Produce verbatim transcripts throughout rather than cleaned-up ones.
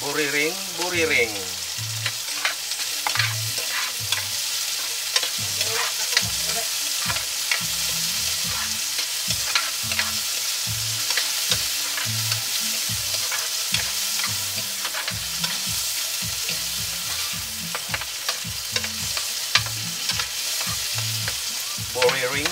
Buriring, buriring. Buriring.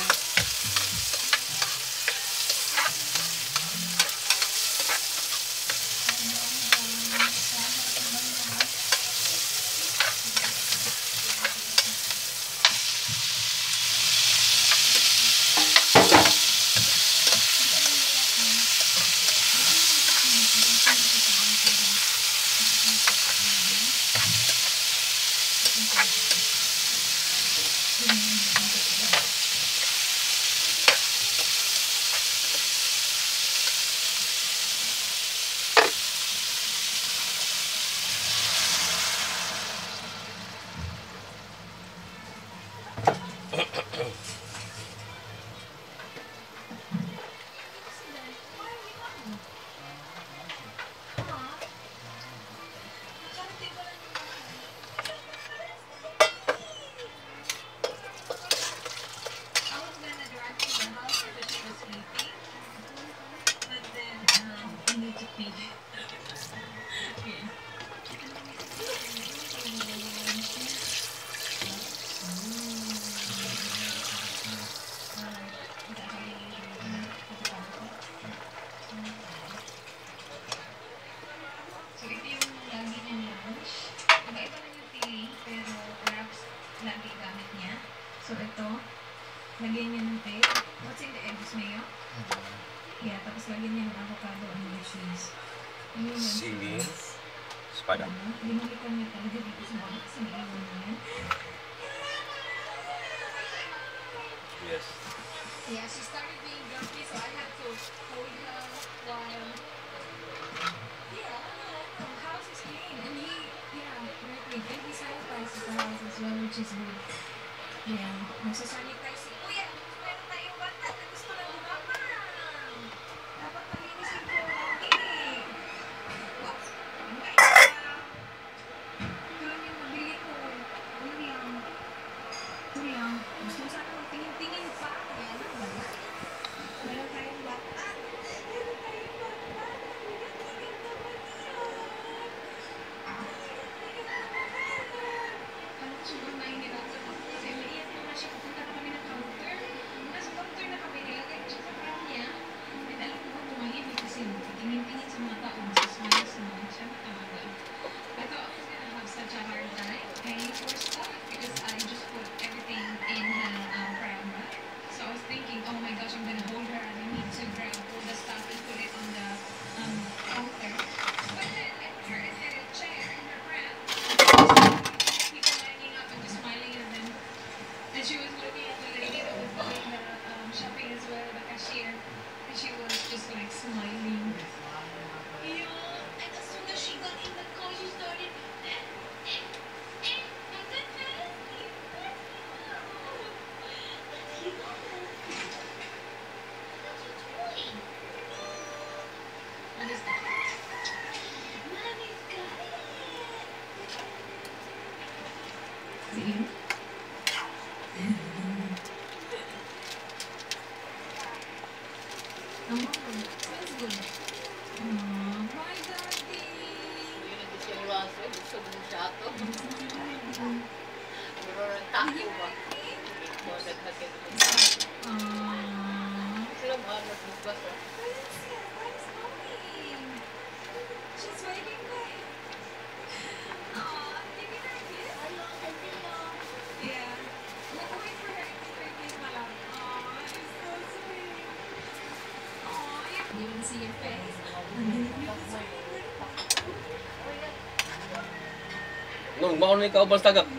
So, ito, lagyan niya ng tape. What's in the egg? Is mayo? Yeah, tapos lagyan niya ng avocado and yung cheese. Sili. Espada. Linalikan niya talaga dito sa mga sa naiwan na yan. Yes. Yeah, she started being grumpy, so I had to hold her while... Yeah, the house is clean. And he, yeah, very clean. And he sanitizes the house as well, which is good. Yeah, nasa-sanitize si Kuya. Meron tayong bata na gusto lang lumapang. Dapat palinisin ko. Hindi. Wow. Ito lang yung mabili ko. Ano lang. Ito lang. Gusto sana magtingin-tingin pa. Ayan ang bala. Meron tayong bata. Meron tayong bata. Tingin naman yan. Tingin naman yan. Ano ko siguro nahihirapan ako. Kasi maiyak naman siya. Pupunta na kami ng counter. Nasa counter na kami. Nilagay ko siya sa pram niya. And alam mo, tumahimik kasi tingin-tingin sa mga tao. Masasmile sa mga siya na talaga. I thought I was gonna have such a hard time paying for stuff because I just put everything in the um, pram bag. So I was thinking, oh my gosh, I'm gonna hold her and I need to grab all the stuff and put it on the um, counter. But then I put her in the chair in her pram. People lining up and just smiling at them. And she was looking at the lady that was doing the um, shopping as well, the cashier. And she was just like smiling. Yeah. And as soon as she got in the car, she started. See? Oh, smells good. Oh, my daddy. Yun ang gusto yung laso, gusto mo siya ito. Pero tako ba? Ito, naghagin mo. Aww. Sila mga nagbugas o. She's waiting there. Aww, give her a kiss. Yeah. We'll wait for her to her kiss, my love. Aww, she's so sweet. Aww, you can even see your face. Nung, baka na ikaw bang tagak?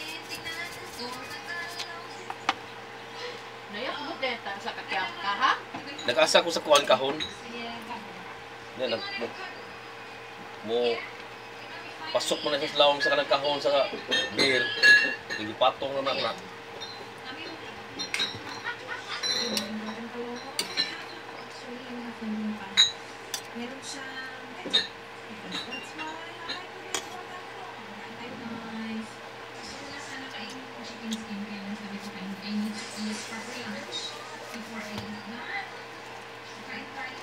Nayak mo din, sa kakyak ka ha? Nag-asa ko sa kuhan kahon. Sige, kako. Yan, nag, mo, mo, pasok mo na sa lawang sa kanang kahon sa beer. Nagipatong na na. Meron siyang ketchup. Because that's why I like it. Very nice. Gusto ko na sana kainin yung chicken skin. Kaya lang sabi ko kayo, I need to eat proper lunch before I eat that. Kain tayo.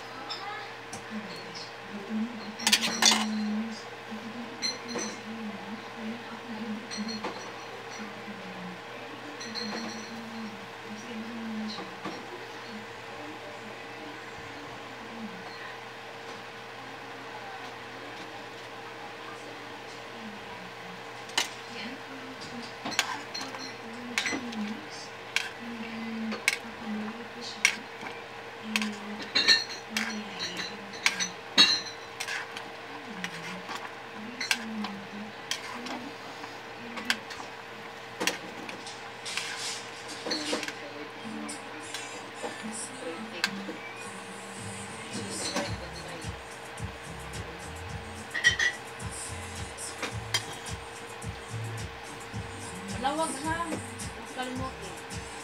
Lawag ha. Kalmot eh.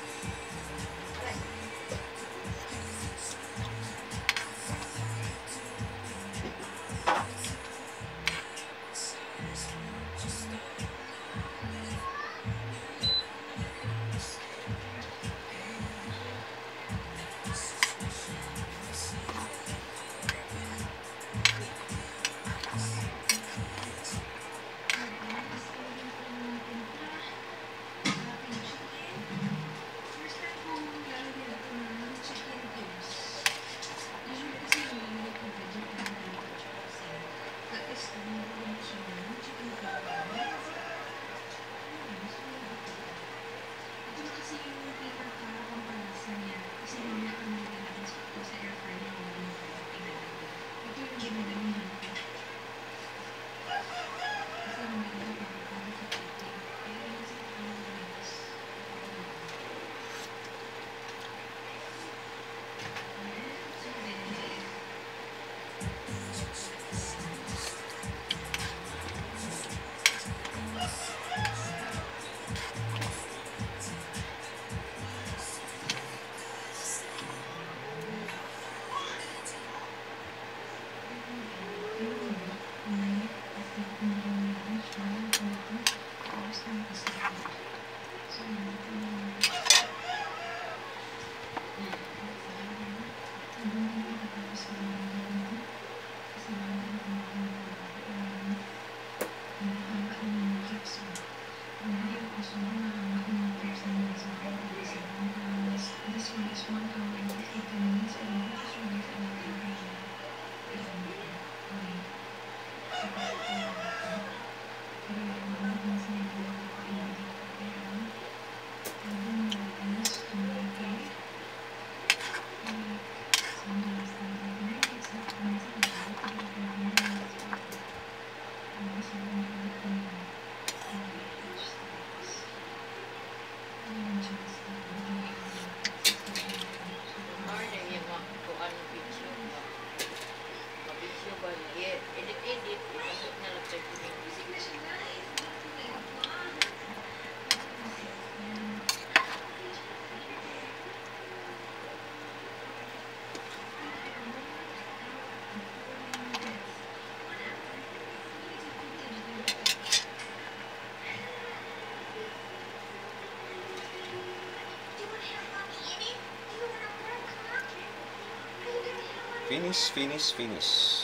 Finish, finish, finish.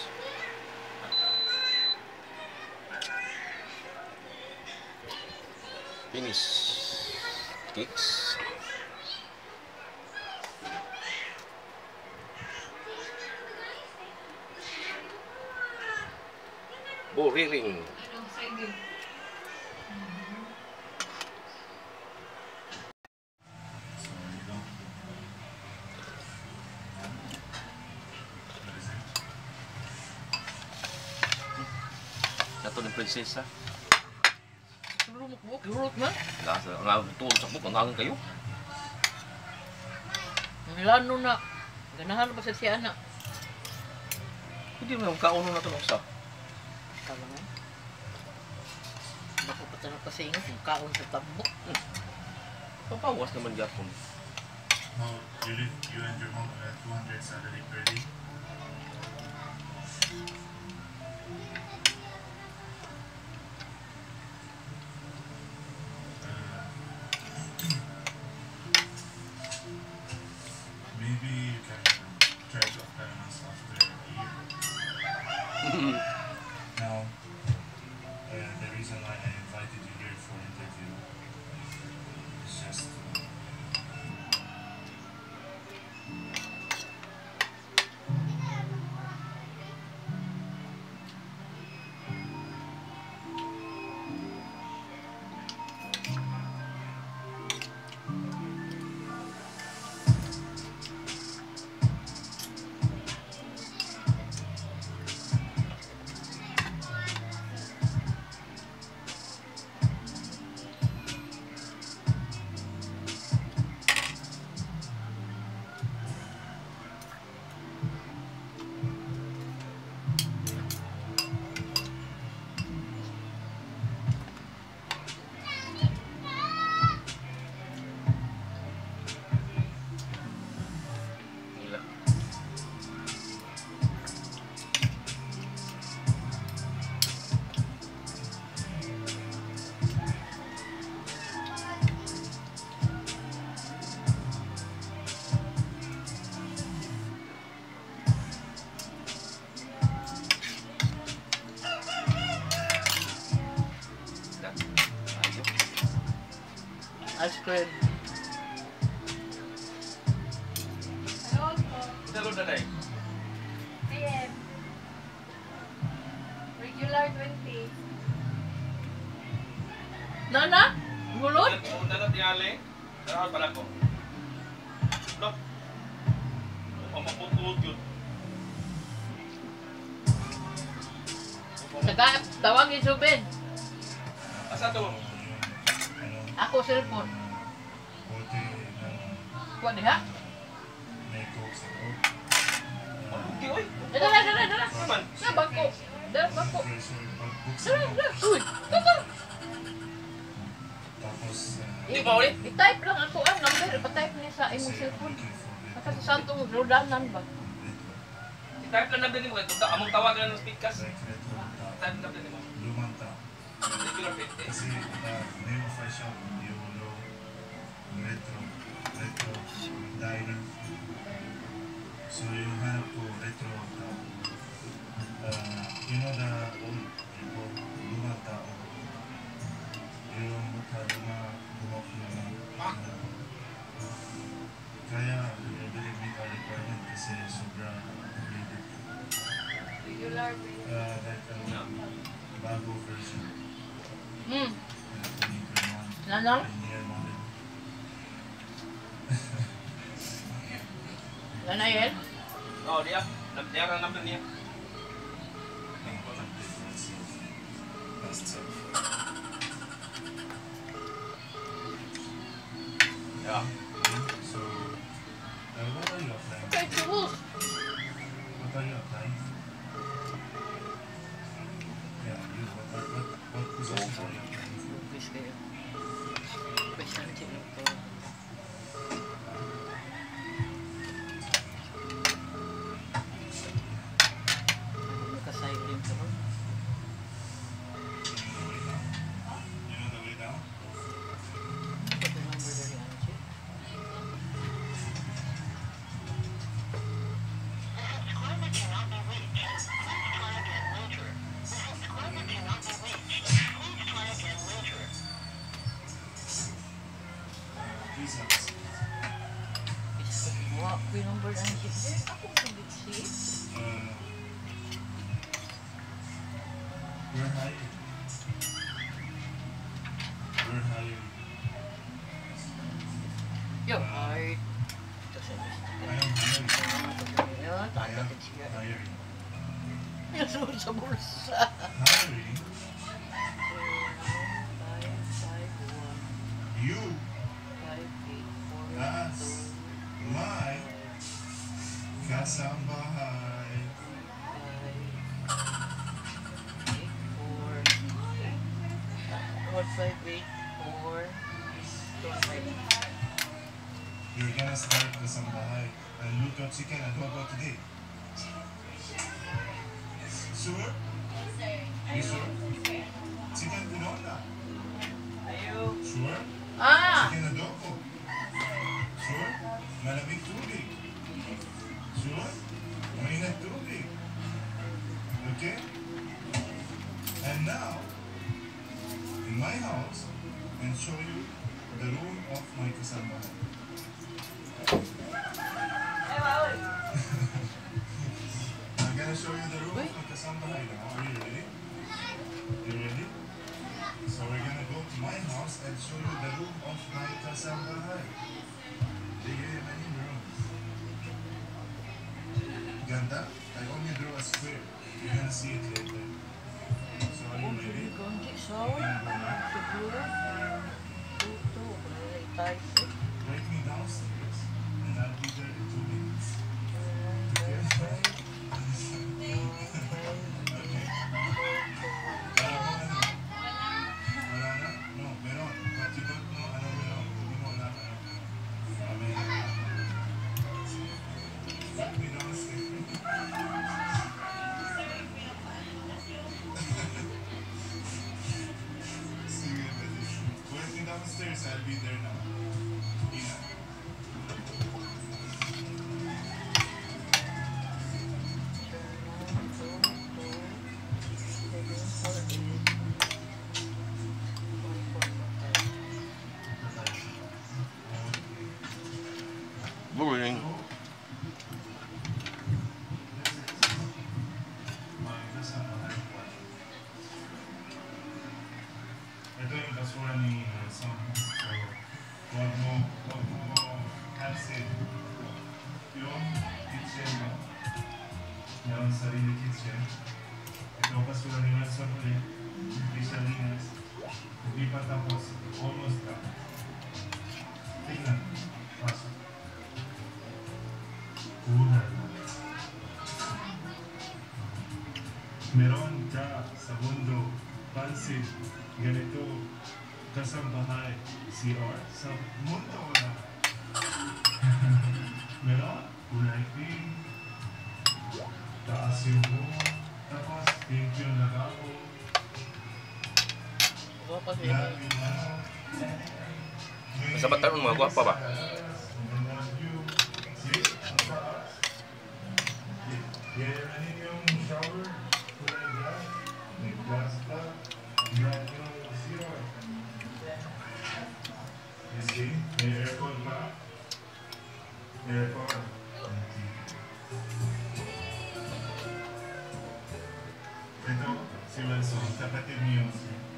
Finish. Kicks. Boring. Ito ng prinsesa. Rumok-buk, hurot na. Nasa nga tulog sa buk, ang kayo. Milano na. Ganahan ba sa siya anak? Hindi mo yung kauno na ito ng usa. Tama nga. Nakupatanong kasi ingat yung kaon sa tabok. Papawas naman yapon. Oh, you live, you and your mom at two hundred salary per day? Uh, maybe you can try to apply once after a year. Now, uh, the reason why I invited you here for interview is just to Nila. Ayun. Ice cream. Hello po. Dalo na day. P M. Regular twenty. Nana? Gulot? Kung dalo tiyali, daro pala ko. Look. Pamaputulog yun. Saka tawagin Subin. Asa to? ano, Ako cellphone. bote ng Kuha diha. may coke sa loob. Malugi, oy. Eh, dala, dala, dala. Naman. Sa bangko. Dala, bangko. Pressure mag-book sa Dala, loob. dala. Uy, kaka. Tapos, uh, Di ba, ulit? I-type lang ako ang number. Pa-type niya sa imong kasi I'm cellphone. looking for it. Kasi sa santong rodanan ba? Retro. I-type lang natin mo. Kung ta- among tawagan ng speakers. Like retro tao. Type lang natin mo. Lumang tao. Regular fifty. Kasi the name of my shop, Yolo Retro. Retro Diner. So yung hanap ko, retro tao. Uh, you know the old people, lumang tao. Yung mukha luma, lumok yung ano. Kaya, really meet our requirement kasi sobra upgraded. Regular Uh, like a bago version. Hmm. Like twenty twenty-one. Nanang? Year model. Nana yan? Oh, dia. Dia ang number niya. Ang walang difference of last self. Yeah. So, uh, what are you applying? Kay tools. What are you applying? Yeah, you. What, what, what, what position are you applying for? Lugis kayo. Pesante lang to. Naka-silent ko. You know the way down? Ito the number na ni Angie. Please have a seat. Isa ko mo ako yung number na Angie. Eh, ako sabit si. Uh, we're hiring. We're hiring. Yo, ay. Ito sa list. I am hiring. Yan, I tanda am din siya. hiring. Yung suot sa bulsa. Hiring Five, five, one, you five, eight, four, as two. my Kasambahay. Eight, four. One, five, eight, four. Two, five. You're gonna start Kasambahay. And look up chicken and what about today? Sure? You sure? Chicken tinola. Ayaw. Sure? Ah! Chicken adobo. Sure? Malamig tubig. Sure? Mainit tubig. Okay? And now, in my house, and show you the room of my kasambahay. I'm gonna show you the room of my kasambahay now. Are you ready? You ready? So we're gonna go to my house and show you the room of my kasambahay. They give you many rooms. Ganda? I only drew a square. You're gonna see it later. So are you ready? Ganti, so. We're gonna go now. Siguro. Tuto. Malay tayo. Break me downstairs and I'll be there in two minutes. Okay? Okay. Alam mo ano? Wala na? No, meron. But you don't know ano meron. Hindi mo alam ano. Mamaya na. Break me downstairs. Sige, buddy. Break me downstairs, I'll be there now. Ina. Boring. Ito yung basura ni Sam. So, huwag mo, huwag mo absent. Yung kitchen mo, yung sarili kitchen. Ito ang basura ni Sam ulit. Hindi siya linas. Hindi pa tapos. Almost na. Tingnan. Pasok. Cooler. Meron ka sa mundo, pansin, ganito, kasambahay, C R, sa mundo na. Meron, kulay pink, taas yung buho, tapos pink yung lagao, Guwapa siya. lahat yung ano. Sa bataan mo, mga gwapa ba? See? Ang taas. Yan yung shower, kulay black, may glass black, black yung C R. You see? May aircon pa. Aircon. Ito, si Wilson, kapatid niyo.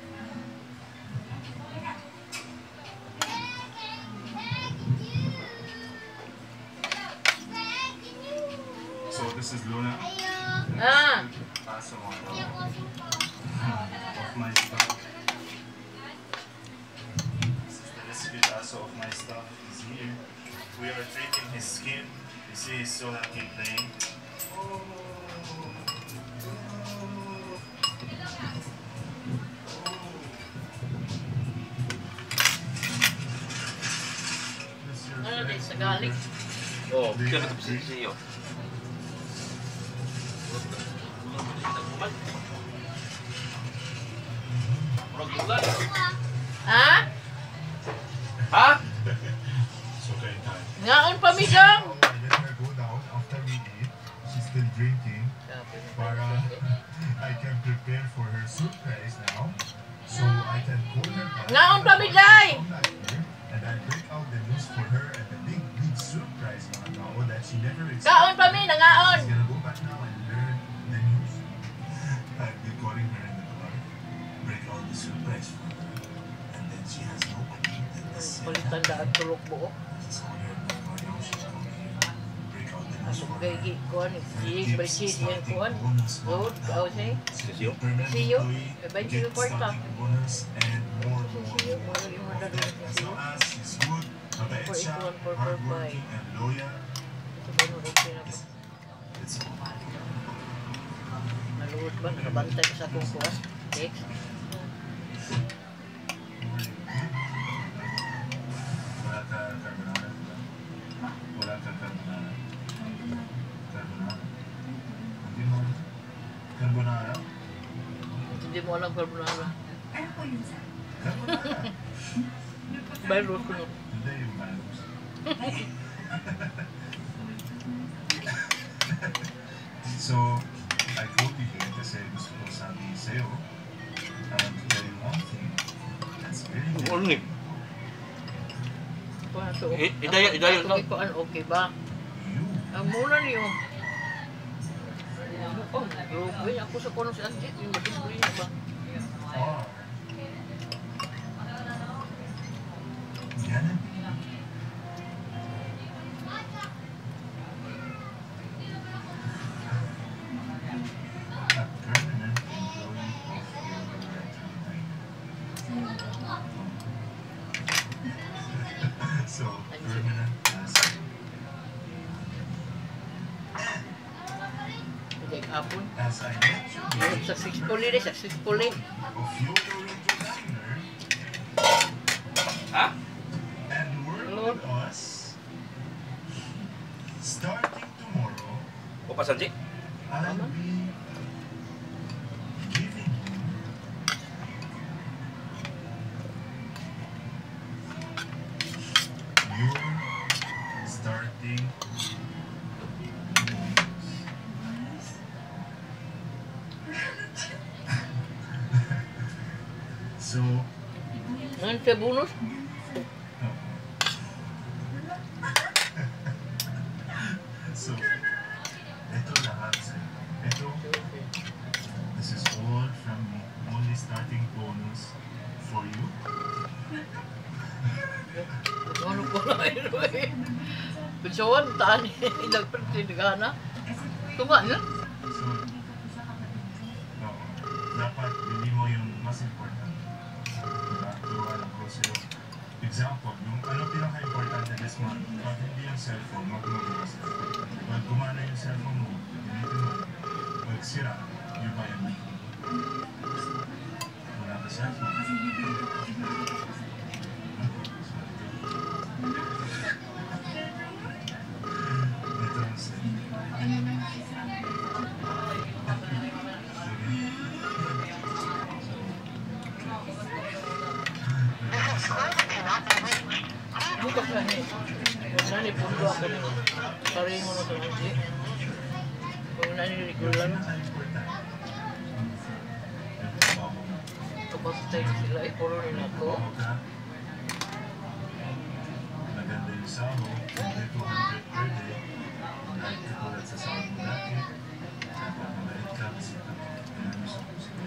So this is Luna. Ah! Aso mo ito. Of my stuff. This is the recipient aso of my stuff. He's here. We are treating his skin. You see he's so happy playing. Oh. This is your Ano din friend. sa galing? Oh, kaya ito si Siyo. Murag bulan. Ha? Ha? So okay, time. Ngaon pa mi dong. I let her go down after we eat. She's still drinking. Para I can prepare for her surprise now. So I can call her back. Ngaon pa mi day. And I break out the news for her and the big, big surprise mga tao that she never expected. Kaon pa mi, nangaon. She's gonna go back now and learn the news. I've been calling her in the car. Break out the surprise for her. And then she has no idea that this Palitan da ang tulok buo. She's on her in the car now. She's coming here. Break out the news Asong for kay her. gi kuan, si Bridget yan kuan. Good, kao siya. Siyo? See you. Bye-bye, see you for talk. Bonus and more and more. See you. Mga yung mga dadong As siya. long as she's good, mabait For siya, equal, for hardworking provide. and loyal. Ito ba nung okay na po? Ba, nakabantay ka sa akong kuha. Text. Wala ka carbonara, diba? Wala ka carbonara. Carbonara. Hindi mo carbonara? Hindi mo alam carbonara. Ano po yun, sir? Carbonara. Virus ko no. Hindi yung virus. So, I quote you here kasi gusto ko sabi sa'yo, I want to tell you one thing that's very Ano ni? Kuha na to. I- idaya- idaya Ako na. ikuan, okay ba? you. Ang muna niyo. Oh, grabe. Ako sa kono si Anjit. Yung matibuli niya ba? are gonna be a permanent employee of your retro diner. So, permanent as Hindi, hapon. as I let you Yung be successfully rin, successfully. of your retro diner Ha? and work Hello? with us starting tomorrow. O pa Sanji? I'll be giving you your starting bonus. So, Ngayon sa bonus. no. So, ito lahat sa'yo. Ito, this is all from me. Only starting bonus for you. Ano ko na yun eh. Pinsawan, taan eh. Ilang pertinigana. Tunga na. So, no, dapat hindi mo yung mas important. Diba? Turuan ako sa'yo. Example, yung ano pinaka-importante this month, pag hindi yung cellphone, huwag mo bukas. Pag gumana yung cellphone mo, gamitin mo. Pag sira, you buy a new. Wala ka cellphone. Ito ang sa'yo. Bukas na eh. Huwag na ni pundo ako ng sarili mo na sa Anjit. Huwag na ni regular. Kapag tayo sila, ipuro rin ako. Maganda yung sahod, hindi two hundred per day. Dahil katulad sa sahod mo dati, napapabait ka kasi kaya gusto ko sila.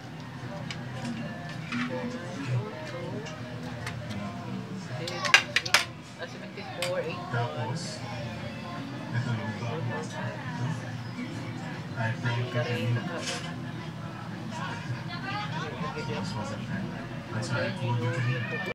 Ah, seventy-four, eight. Tapos, ito yung bago. Ito. I thank you Kari, kanina. naka... This was a friend. That's why I told you kanina.